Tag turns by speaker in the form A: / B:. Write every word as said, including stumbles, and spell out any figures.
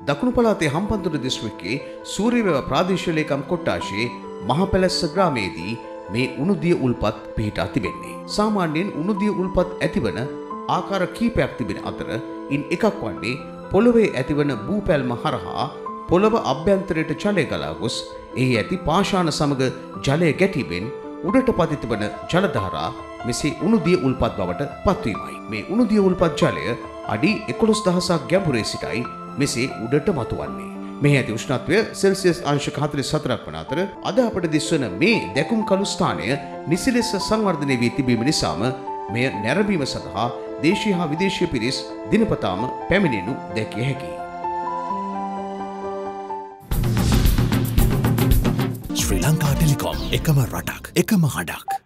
A: දකුණු පළාතේ හම්බන්තොට දිස්ත්‍රික්කයේ සූරියවැව ප්‍රාදේශීය ලේකම් කොට්ටාශයේ මහපැලැස්ස ග්‍රාමයේදී මේ උණුදිය උල්පත් පිහිටා තිබෙන්නේ. සාමාන්‍යයෙන් උණුදිය උල්පත් ඇතිවන ආකාර කීපයක් තිබෙන අතර ඉන් එකක් වන්නේ පොළොවේ ඇතිවන බූපැල්ම හරහා පොළොව අභ්‍යන්තරයට ජලය ගලා ගොස් එහි ඇති පාෂාණ සමග ජලය ගැටීමෙන් උඩට පතිත වන ජල ධාරා මෙසේ උණුදිය උල්පත් බවට පත්වීමයි. මේ උණුදිය උල්පත් ජලය අඩි එකොළොස් දහසක් ගැඹුරේ සිටයි මෙසේ උඩට මතුවන්නේ. මේ ඇති උෂ්ණත්වය සෙල්සියස් අංශක හතළිස් හතරක් වන අතර අද අපට දිස්වන මේ දැකුම් කළු ස්ථානය නිසි ලෙස සංවර්ධනය වී තිබීම නිසාම මෙය නැරඹීම සඳහා දේශීය හා විදේශීය පිරිස් දිනපතාම පැමිණෙනු දැකිය හැකියි.
B: ශ්‍රී ලංකා ටෙලිකොම් එකම රටක් එකම හඬක්.